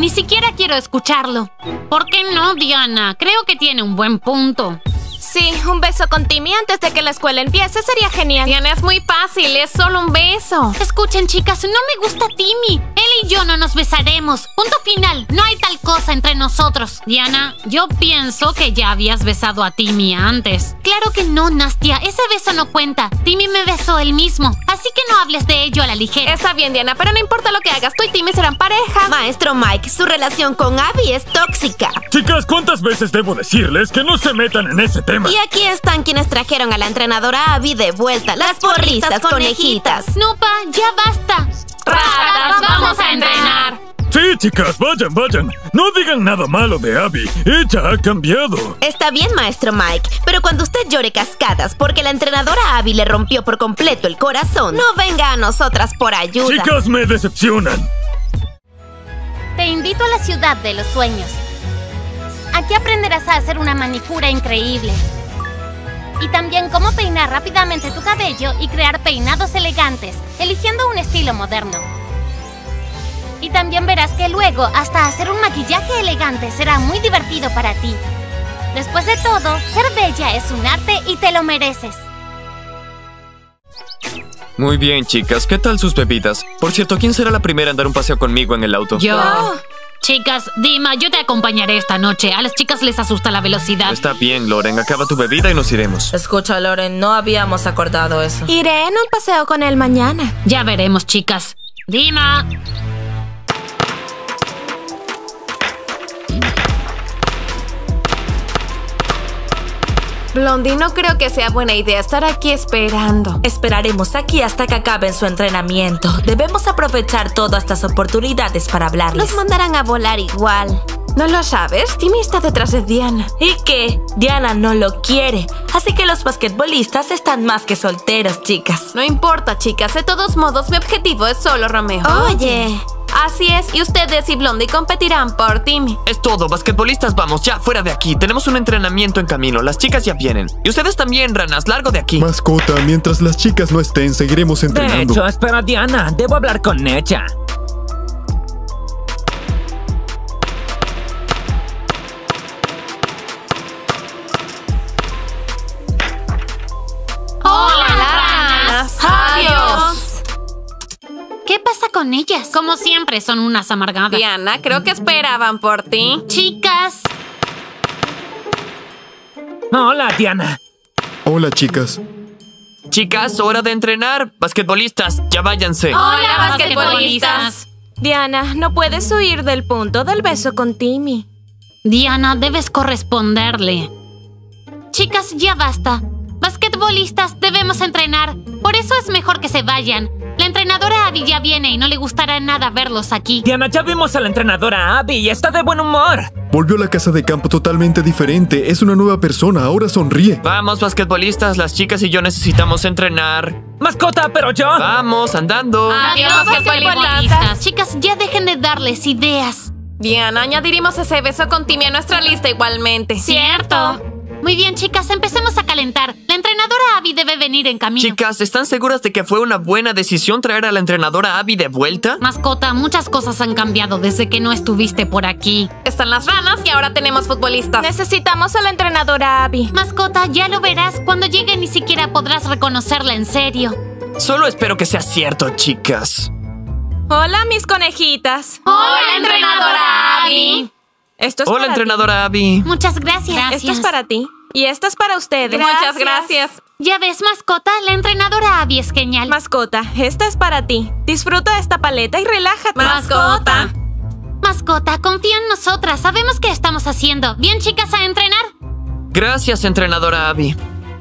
Ni siquiera quiero escucharlo. ¿Por qué no, Diana? Creo que tiene un buen punto. Sí, un beso con Timmy antes de que la escuela empiece sería genial. Diana, es muy fácil, es solo un beso. Escuchen, chicas, no me gusta Timmy. Él y yo no nos besaremos. Punto final. No hay tal cosa entre nosotros. Diana, yo pienso que ya habías besado a Timmy antes. Claro que no, Nastia. Ese beso no cuenta. Timmy me besó él mismo. Así que no hables de ello a la ligera. Está bien, Diana, pero no importa lo que hagas. Tú y Timmy serán pareja. Maestro Mike, su relación con Abby es tóxica. Chicas, ¿cuántas veces debo decirles que no se metan en ese tema? Y aquí están quienes trajeron a la entrenadora Abby de vuelta. Las porristas conejitas. Nupa, ya basta. ¡Ratas, vamos a entrenar! Sí, chicas, vayan. No digan nada malo de Abby. Ella ha cambiado. Está bien, maestro Mike, pero cuando usted llore cascadas porque la entrenadora Abby le rompió por completo el corazón, no venga a nosotras por ayuda. Chicas, me decepcionan. Te invito a la ciudad de los sueños. Aquí aprenderás a hacer una manicura increíble. Y también cómo peinar rápidamente tu cabello y crear peinados elegantes, eligiendo un estilo moderno. Y también verás que luego, hasta hacer un maquillaje elegante será muy divertido para ti. Después de todo, ser bella es un arte y te lo mereces. Muy bien, chicas. ¿Qué tal sus bebidas? Por cierto, ¿quién será la primera en dar un paseo conmigo en el auto? Yo. Chicas, Dima, yo te acompañaré esta noche. A las chicas les asusta la velocidad. Está bien, Loren. Acaba tu bebida y nos iremos. Escucha, Loren, no habíamos acordado eso. Iré en un paseo con él mañana. Ya veremos, chicas. Dima. Blondie, no creo que sea buena idea estar aquí esperando. Esperaremos aquí hasta que acaben su entrenamiento. Debemos aprovechar todas estas oportunidades para hablarles. Los mandarán a volar igual. ¿No lo sabes? Timmy está detrás de Diana. ¿Y qué? Diana no lo quiere. Así que los basquetbolistas están más que solteros, chicas. No importa, chicas. De todos modos, mi objetivo es solo Romeo. Oye. Así es, y ustedes y Blondie competirán por Timmy. Es todo, basquetbolistas, vamos, ya, fuera de aquí. Tenemos un entrenamiento en camino, las chicas ya vienen. Y ustedes también, ranas, largo de aquí. Mascota, mientras las chicas no estén, seguiremos entrenando. De hecho, espera a Diana, debo hablar con ella. ¡Hola, ranas! ¡Adiós! ¿Qué pasa con ellas? Como siempre, son unas amargadas. Diana, creo que esperaban por ti. Chicas. Hola, Diana. Hola, chicas. Chicas, hora de entrenar. Basquetbolistas, ya váyanse. Hola, basquetbolistas. Diana, no puedes huir del punto del beso con Timmy. Diana, debes corresponderle. Chicas, ya basta. Basquetbolistas, debemos entrenar. Por eso es mejor que se vayan. La entrenadora Abby ya viene y no le gustará nada verlos aquí. Diana, ya vimos a la entrenadora Abby y está de buen humor. Volvió a la casa de campo totalmente diferente. Es una nueva persona, ahora sonríe. Vamos, basquetbolistas, las chicas y yo necesitamos entrenar. Mascota, pero yo... Vamos, andando. Adiós, basquetbolistas. Chicas, ya dejen de darles ideas. Diana, añadiremos ese beso con Timmy a nuestra lista igualmente. ¿Cierto? Muy bien, chicas, empecemos a calentar. La entrenadora Abby debe venir en camino. Chicas, ¿están seguras de que fue una buena decisión traer a la entrenadora Abby de vuelta? Mascota, muchas cosas han cambiado desde que no estuviste por aquí. Están las ranas y ahora tenemos futbolistas. Necesitamos a la entrenadora Abby. Mascota, ya lo verás. Cuando llegue ni siquiera podrás reconocerla en serio. Solo espero que sea cierto, chicas. Hola, mis conejitas. ¡Hola, entrenadora Abby! Esto es Hola, para entrenadora Abby. Muchas gracias. ti. Esto es para ti. Y esto es para ustedes. Muchas gracias. Ya ves, mascota, la entrenadora Abby es genial. Mascota, esta es para ti. Disfruta esta paleta y relájate. Mascota. Mascota, confía en nosotras. Sabemos qué estamos haciendo. Bien, chicas, a entrenar. Gracias, entrenadora Abby.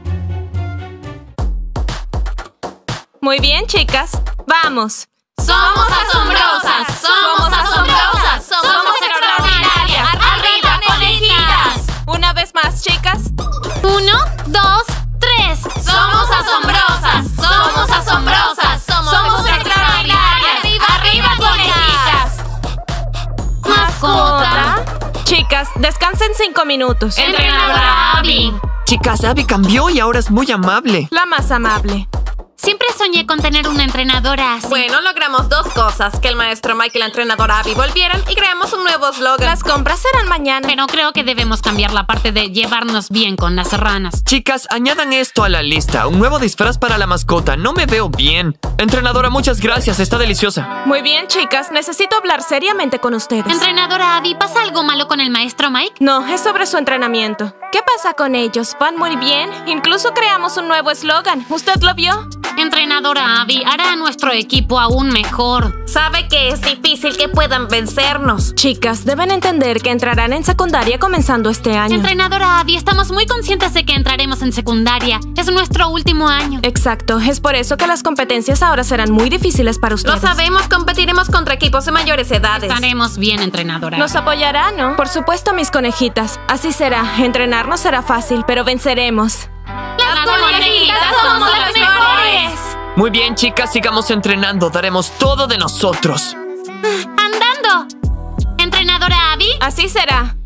Muy bien, chicas. Vamos. Somos asombrosas. Somos asombrosas. Somos extraordinarias. ¡Arriba, conejitas! Una vez más, chicas. 1, 2, 3. Somos asombrosas. Somos asombrosas. Somos extraordinarias. ¡Arriba, conejitas! Mascota. Chicas, descansen 5 minutos. Entrenadora Abby. Chicas, Abby cambió y ahora es muy amable. La más amable. Siempre soñé con tener una entrenadora así. Bueno, logramos dos cosas. Que el maestro Mike y la entrenadora Abby volvieran y creamos un nuevo eslogan. Las compras serán mañana. Pero creo que debemos cambiar la parte de llevarnos bien con las ranas. Chicas, añadan esto a la lista. Un nuevo disfraz para la mascota. No me veo bien. Entrenadora, muchas gracias. Está deliciosa. Muy bien, chicas. Necesito hablar seriamente con ustedes. Entrenadora Abby, ¿pasa algo malo con el maestro Mike? No, es sobre su entrenamiento. ¿Qué pasa con ellos? Van muy bien. Incluso creamos un nuevo eslogan. ¿Usted lo vio? Entrenadora Abby, hará a nuestro equipo aún mejor. Sabe que es difícil que puedan vencernos. Chicas, deben entender que entrarán en secundaria comenzando este año. Entrenadora Abby, estamos muy conscientes de que entraremos en secundaria. Es nuestro último año. Exacto, es por eso que las competencias ahora serán muy difíciles para Lo ustedes. sabemos, competiremos contra equipos de mayores edades. Estaremos bien, entrenadora. Nos apoyará, ¿no? Por supuesto, mis conejitas. Así será. Entrenarnos será fácil, pero venceremos. ¡Las conejitas somos las mejores! Muy bien, chicas, sigamos entrenando. Daremos todo de nosotros. ¡Andando! ¿Entrenadora Abby? Así será.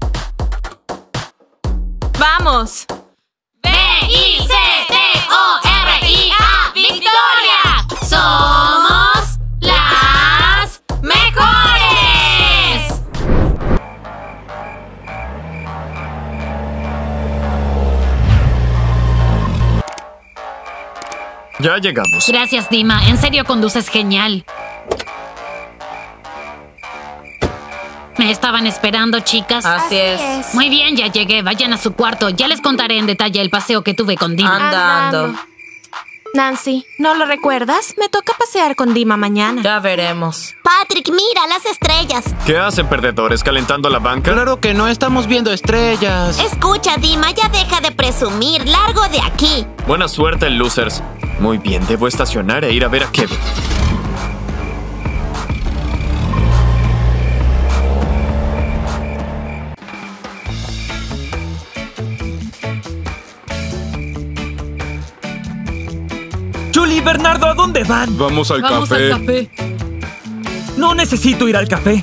¡Vamos! ¡V-I-C-T-O-R-I-A! ¡Victoria! ¡Somos las mejores! Ya llegamos. Gracias, Dima. En serio, conduces genial. ¿Me estaban esperando, chicas? Así es. Muy bien, ya llegué. Vayan a su cuarto. Ya les contaré en detalle el paseo que tuve con Dima. Andando. Nancy, ¿no lo recuerdas? Me toca pasear con Dima mañana. Ya veremos. Patrick, mira las estrellas. ¿Qué hacen, perdedores? ¿Calentando la banca? Claro que no, estamos viendo estrellas. Escucha, Dima, ya deja de presumir. Largo de aquí. Buena suerte, losers. Muy bien, debo estacionar e ir a ver a Kevin. Julie y Bernardo, ¿a dónde van? Vamos al Vamos café. al café. No necesito ir al café.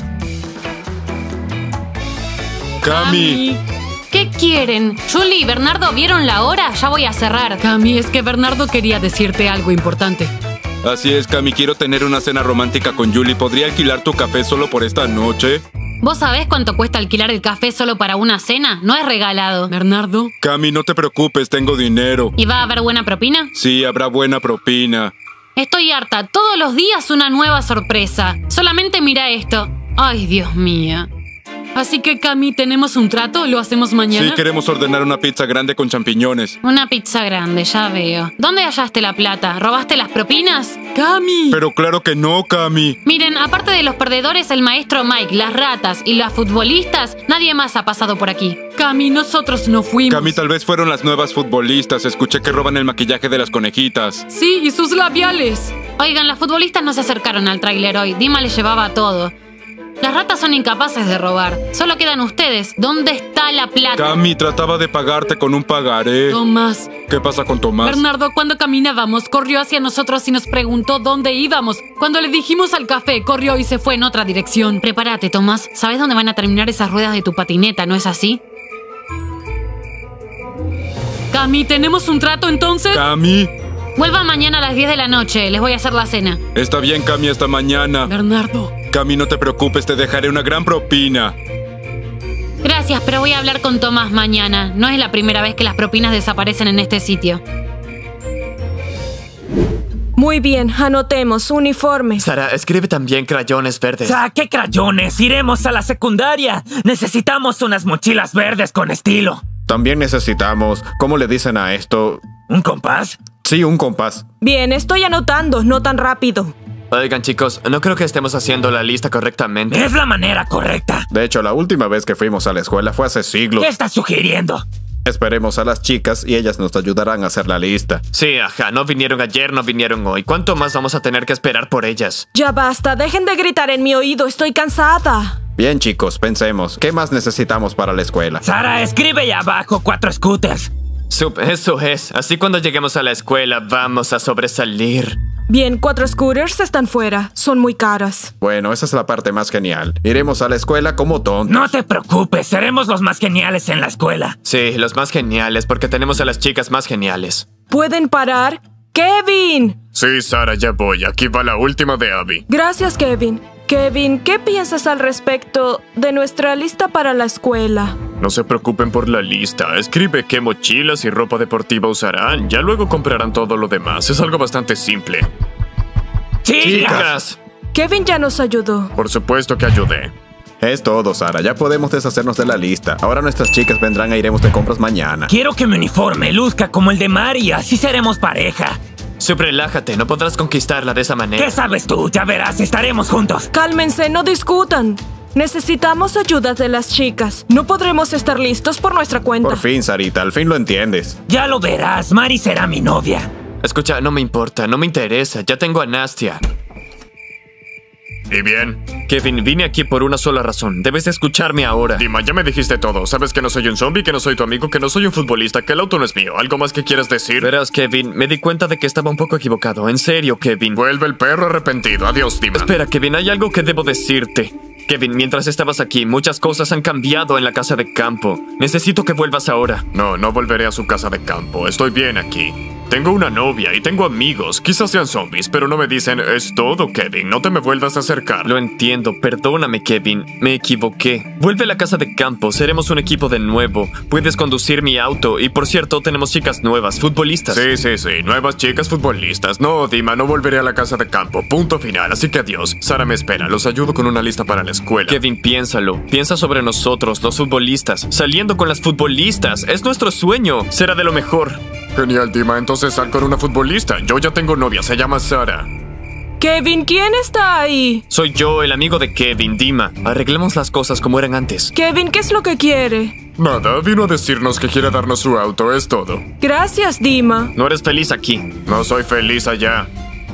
Cami. ¿Qué quieren? Julie y Bernardo, ¿vieron la hora? Ya voy a cerrar. Cami, es que Bernardo quería decirte algo importante. Así es, Cami, quiero tener una cena romántica con Julie. ¿Podría alquilar tu café solo por esta noche? ¿Vos sabés cuánto cuesta alquilar el café solo para una cena? No es regalado. Bernardo. Cami, no te preocupes, tengo dinero. ¿Y va a haber buena propina? Sí, habrá buena propina. Estoy harta. Todos los días una nueva sorpresa. Solamente mira esto. Ay, Dios mío. Así que, Cami, ¿tenemos un trato? ¿Lo hacemos mañana? Sí, queremos ordenar una pizza grande con champiñones. Una pizza grande, ya veo. ¿Dónde hallaste la plata? ¿Robaste las propinas? ¡Cami! Pero claro que no, Cami. Miren, aparte de los perdedores, el maestro Mike, las ratas y las futbolistas, nadie más ha pasado por aquí. Cami, nosotros no fuimos. Cami, tal vez fueron las nuevas futbolistas. Escuché que roban el maquillaje de las conejitas. Sí, y sus labiales. Oigan, las futbolistas no se acercaron al tráiler hoy. Dima les llevaba todo. Las ratas son incapaces de robar. Solo quedan ustedes. ¿Dónde está la plata? Cami, trataba de pagarte con un pagaré. Tomás. ¿Qué pasa con Tomás? Bernardo, cuando caminábamos, corrió hacia nosotros y nos preguntó dónde íbamos. Cuando le dijimos al café, corrió y se fue en otra dirección. Prepárate, Tomás. ¿Sabes dónde van a terminar esas ruedas de tu patineta, no es así? Cami, ¿tenemos un trato entonces? Cami. Vuelvan mañana a las 10 de la noche. Les voy a hacer la cena. Está bien, Cami, hasta mañana. Bernardo. Cami, no te preocupes, te dejaré una gran propina. Gracias, pero voy a hablar con Tomás mañana. No es la primera vez que las propinas desaparecen en este sitio. Muy bien, anotemos. Uniformes. Sara, escribe también crayones verdes. ¿Qué crayones? Iremos a la secundaria. Necesitamos unas mochilas verdes con estilo. También necesitamos, ¿cómo le dicen a esto? ¿Un compás? Sí, un compás. Bien, estoy anotando, no tan rápido. Oigan, chicos, no creo que estemos haciendo la lista correctamente. Es la manera correcta. De hecho, la última vez que fuimos a la escuela fue hace siglos. ¿Qué estás sugiriendo? Esperemos a las chicas y ellas nos ayudarán a hacer la lista. Sí, ajá, no vinieron ayer, no vinieron hoy. ¿Cuánto más vamos a tener que esperar por ellas? Ya basta, dejen de gritar en mi oído, estoy cansada. Bien, chicos, pensemos. ¿Qué más necesitamos para la escuela? Sara, escribe ahí abajo 4 scooters. Eso es. Así cuando lleguemos a la escuela vamos a sobresalir. Bien, 4 scooters están fuera. Son muy caras. Bueno, esa es la parte más genial. Iremos a la escuela como tontos. No te preocupes, seremos los más geniales en la escuela. Sí, los más geniales, porque tenemos a las chicas más geniales. ¿Pueden parar? ¡Kevin! Sí, Sara, ya voy. Aquí va la última de Abby. Gracias, Kevin. Kevin, ¿qué piensas al respecto de nuestra lista para la escuela? No se preocupen por la lista. Escribe qué mochilas y ropa deportiva usarán. Ya luego comprarán todo lo demás. Es algo bastante simple. ¡Chicas! Kevin ya nos ayudó. Por supuesto que ayudé. Es todo, Sara. Ya podemos deshacernos de la lista. Ahora nuestras chicas vendrán e iremos de compras mañana. Quiero que mi uniforme luzca como el de Mari, así seremos pareja. Relájate, no podrás conquistarla de esa manera. ¿Qué sabes tú? Ya verás, estaremos juntos. Cálmense, no discutan. Necesitamos ayuda de las chicas. No podremos estar listos por nuestra cuenta. Por fin, Sarita, al fin lo entiendes. Ya lo verás, Mari será mi novia. Escucha, no me importa, no me interesa. Ya tengo a Nastia. ¿Y bien? Kevin, vine aquí por una sola razón. Debes de escucharme ahora. Dima, ya me dijiste todo. Sabes que no soy un zombie, que no soy tu amigo, que no soy un futbolista, que el auto no es mío. ¿Algo más que quieras decir? Verás, Kevin, me di cuenta de que estaba un poco equivocado. En serio, Kevin. Vuelve el perro arrepentido. Adiós, Dima. Espera, Kevin, hay algo que debo decirte. Kevin, mientras estabas aquí, muchas cosas han cambiado en la casa de campo. Necesito que vuelvas ahora. No, no volveré a su casa de campo. Estoy bien aquí. Tengo una novia y tengo amigos. Quizás sean zombies, pero no me dicen, es todo, Kevin. No te me vuelvas a acercar. Lo entiendo. Perdóname, Kevin. Me equivoqué. Vuelve a la casa de campo. Seremos un equipo de nuevo. Puedes conducir mi auto. Y por cierto, tenemos chicas nuevas, futbolistas. Sí. Nuevas chicas futbolistas. No, Dima, no volveré a la casa de campo. Punto final. Así que adiós. Sara me espera. Los ayudo con una lista para la escuela. Kevin, piénsalo. Piensa sobre nosotros, los futbolistas. Saliendo con las futbolistas. Es nuestro sueño. Será de lo mejor. Genial, Dima. Entonces sal con una futbolista. Yo ya tengo novia. Se llama Sara. Kevin, ¿quién está ahí? Soy yo, el amigo de Kevin, Dima. Arreglemos las cosas como eran antes. Kevin, ¿qué es lo que quiere? Nada, vino a decirnos que quiere darnos su auto. Es todo. Gracias, Dima. No eres feliz aquí. No soy feliz allá.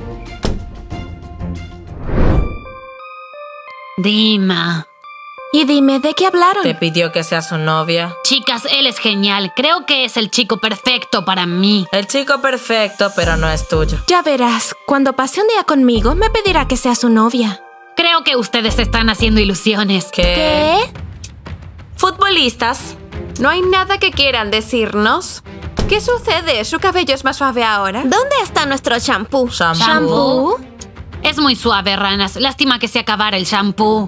Dima. Y dime, ¿de qué hablaron? Te pidió que sea su novia. Chicas, él es genial. Creo que es el chico perfecto para mí. El chico perfecto, pero no es tuyo. Ya verás, cuando pase un día conmigo, me pedirá que sea su novia. Creo que ustedes están haciendo ilusiones. ¿Qué? Futbolistas. ¿No hay nada que quieran decirnos? ¿Qué sucede? ¿Su cabello es más suave ahora? ¿Dónde está nuestro shampoo? ¿Shampoo? Es muy suave, ranas. Lástima que se acabara el shampoo.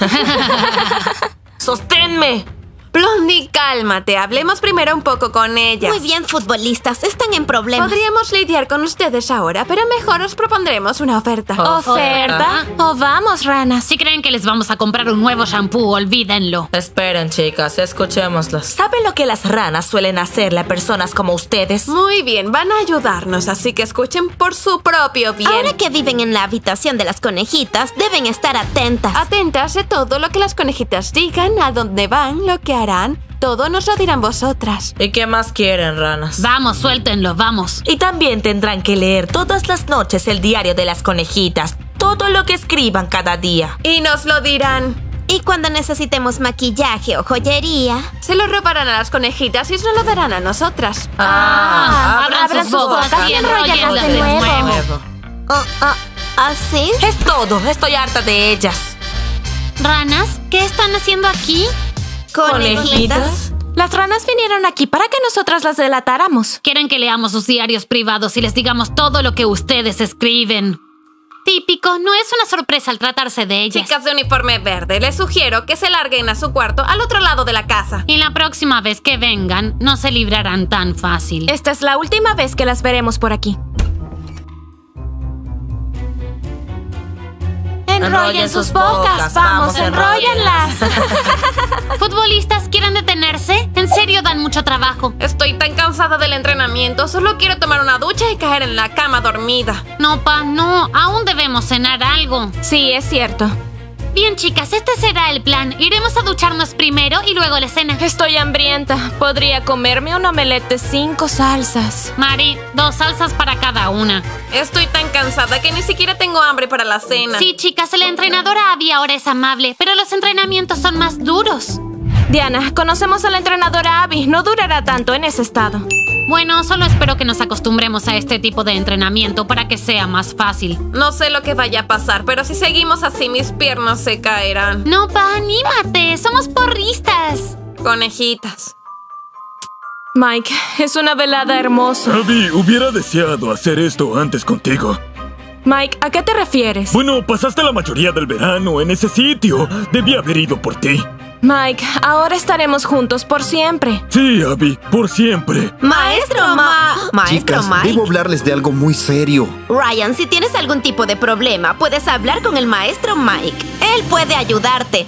¡Sosténme! Blondie, cálmate. Hablemos primero un poco con ellas. Muy bien, futbolistas. Están en problemas. Podríamos lidiar con ustedes ahora, pero mejor os propondremos una oferta. ¿Oferta? Oh, vamos, ranas. Si creen que les vamos a comprar un nuevo shampoo, olvídenlo. Esperen, chicas. Escuchémoslas. ¿Saben lo que las ranas suelen hacerle a personas como ustedes? Muy bien. Van a ayudarnos, así que escuchen por su propio bien. Ahora que viven en la habitación de las conejitas, deben estar atentas. Atentas de todo lo que las conejitas digan, a dónde van, lo que harán. Todo nos lo dirán vosotras. ¿Y qué más quieren, ranas? Vamos, suéltenlo, vamos. Y también tendrán que leer todas las noches el diario de las conejitas. Todo lo que escriban cada día. Y nos lo dirán. Y cuando necesitemos maquillaje o joyería, se lo robarán a las conejitas y nos lo darán a nosotras. Abran sus bocas y enróllenlas de nuevo. ¿Así? Es todo. Estoy harta de ellas. Ranas, ¿qué están haciendo aquí? ¿Conejitas? Las ranas vinieron aquí para que nosotras las delatáramos. Quieren que leamos sus diarios privados y les digamos todo lo que ustedes escriben. Típico, no es una sorpresa al tratarse de ellas. Chicas de uniforme verde, les sugiero que se larguen a su cuarto al otro lado de la casa. Y la próxima vez que vengan, no se librarán tan fácil. Esta es la última vez que las veremos por aquí. Enrollen sus bocas, vamos, enróllenlas. ¿Futbolistas quieren detenerse? En serio dan mucho trabajo. Estoy tan cansada del entrenamiento, solo quiero tomar una ducha y caer en la cama dormida. No, no, aún debemos cenar algo. Sí, es cierto. Bien, chicas, este será el plan. Iremos a ducharnos primero y luego la cena. Estoy hambrienta. Podría comerme un omelette de 5 salsas. Mari, 2 salsas para cada una. Estoy tan cansada que ni siquiera tengo hambre para la cena. Sí, chicas, la entrenadora Abby ahora es amable, pero los entrenamientos son más duros. Diana, conocemos a la entrenadora Abby. No durará tanto en ese estado. Bueno, solo espero que nos acostumbremos a este tipo de entrenamiento para que sea más fácil. No sé lo que vaya a pasar, pero si seguimos así, mis piernas se caerán. No, anímate. Somos porristas. Conejitas. Mike, es una velada hermosa. Abby, hubiera deseado hacer esto antes contigo. Mike, ¿a qué te refieres? Bueno, pasaste la mayoría del verano en ese sitio. Debí haber ido por ti. Mike, ahora estaremos juntos por siempre. Sí, Abby, por siempre. Maestro Chicas, Mike. debo hablarles de algo muy serio. Ryan, si tienes algún tipo de problema, puedes hablar con el maestro Mike. Él puede ayudarte.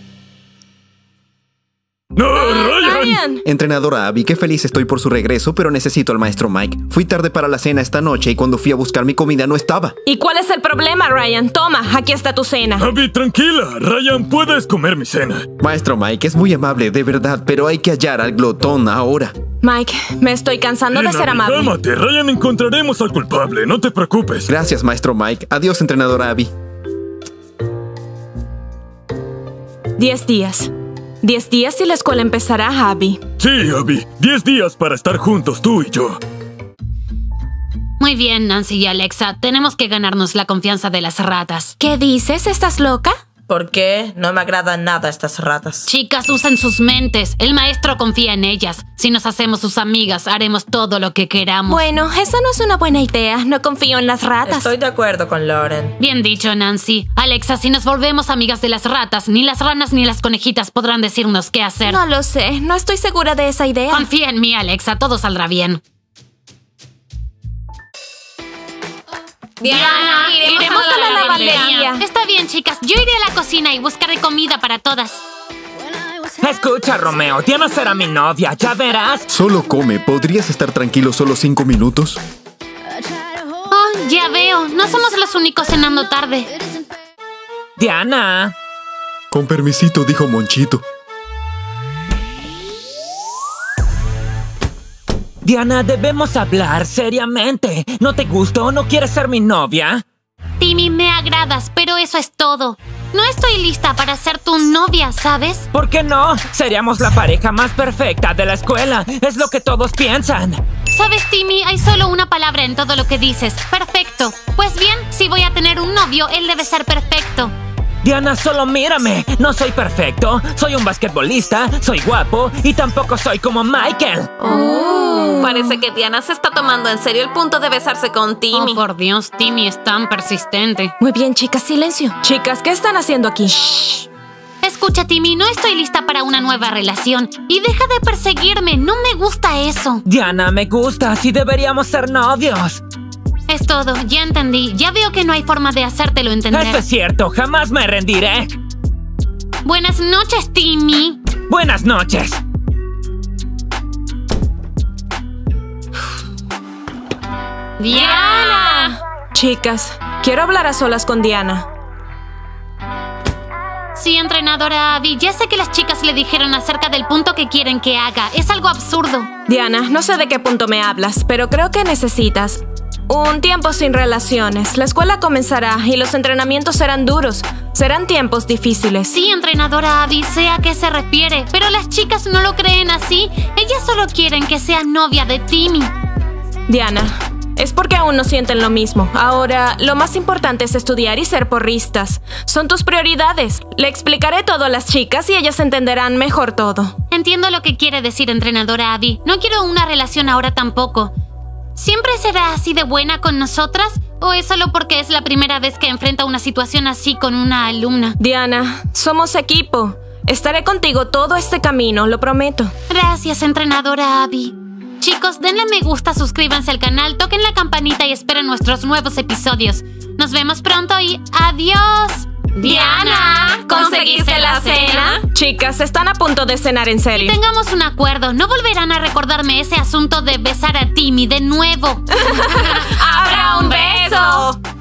¡No, Ryan! Entrenadora Abby, qué feliz estoy por su regreso, pero necesito al maestro Mike. Fui tarde para la cena esta noche y cuando fui a buscar mi comida no estaba. ¿Y cuál es el problema, Ryan? Toma, aquí está tu cena. Abby, tranquila. Ryan, puedes comer mi cena. Maestro Mike, es muy amable, de verdad, pero hay que hallar al glotón ahora. Mike, me estoy cansando de ser amable. Cálmate, Ryan, encontraremos al culpable, no te preocupes. Gracias, maestro Mike. Adiós, entrenadora Abby. 10 días. 10 días y la escuela empezará, Abby. Sí, Abby. 10 días para estar juntos, tú y yo. Muy bien, Nancy y Alexa. Tenemos que ganarnos la confianza de las ratas. ¿Qué dices? ¿Estás loca? ¿Por qué? No me agradan nada estas ratas. Chicas, usen sus mentes. El maestro confía en ellas. Si nos hacemos sus amigas, haremos todo lo que queramos. Bueno, esa no es una buena idea. No confío en las ratas. Estoy de acuerdo con Lauren. Bien dicho, Nancy. Alexa, si nos volvemos amigas de las ratas, ni las ranas ni las conejitas podrán decirnos qué hacer. No lo sé. No estoy segura de esa idea. Confía en mí, Alexa. Todo saldrá bien. Diana, iremos a la lavandería. Está bien, chicas. Yo iré a la cocina y buscaré comida para todas. Escucha, Romeo. Diana será mi novia. Ya verás. Solo come. ¿Podrías estar tranquilo solo 5 minutos? Oh, ya veo. No somos los únicos cenando tarde. Diana. Con permisito, dijo Monchito. Diana, debemos hablar seriamente. ¿No te gusta o no quieres ser mi novia? Timmy, me agradas, pero eso es todo. No estoy lista para ser tu novia, ¿sabes? ¿Por qué no? Seríamos la pareja más perfecta de la escuela. Es lo que todos piensan. ¿Sabes, Timmy? Hay solo una palabra en todo lo que dices. Perfecto. Pues bien, si voy a tener un novio, él debe ser perfecto. Diana, solo mírame. No soy perfecto. Soy un basquetbolista, soy guapo y tampoco soy como Michael. Parece que Diana se está tomando en serio el punto de besarse con Timmy. Oh, por Dios, Timmy es tan persistente. Muy bien, chicas, silencio. Chicas, ¿qué están haciendo aquí? Shh. Escucha, Timmy, no estoy lista para una nueva relación. Y deja de perseguirme, no me gusta eso. Diana, me gustas y deberíamos ser novios. Es todo, ya entendí. Ya veo que no hay forma de hacértelo entender. Esto es cierto, jamás me rendiré. Buenas noches, Timmy. Buenas noches. ¡Diana! Chicas, quiero hablar a solas con Diana. Sí, entrenadora Abby, ya sé que las chicas le dijeron acerca del punto que quieren que haga. Es algo absurdo. Diana, no sé de qué punto me hablas, pero creo que necesitas un tiempo sin relaciones. La escuela comenzará y los entrenamientos serán duros. Serán tiempos difíciles. Sí, entrenadora Abby, sé a qué se refiere, pero las chicas no lo creen así. Ellas solo quieren que sea novia de Timmy. Diana, es porque aún no sienten lo mismo. Ahora, lo más importante es estudiar y ser porristas. Son tus prioridades. Le explicaré todo a las chicas y ellas entenderán mejor todo. Entiendo lo que quiere decir, entrenadora Abby. No quiero una relación ahora tampoco. ¿Siempre será así de buena con nosotras? ¿O es solo porque es la primera vez que enfrenta una situación así con una alumna? Diana, somos equipo. Estaré contigo todo este camino, lo prometo. Gracias, entrenadora Abby. Chicos, denle me gusta, suscríbanse al canal, toquen la campanita y esperen nuestros nuevos episodios. Nos vemos pronto y ¡adiós! Diana, ¿conseguiste la cena? Chicas, están a punto de cenar en serio. Y tengamos un acuerdo, no volverán a recordarme ese asunto de besar a Timmy de nuevo. ¡Habrá un beso!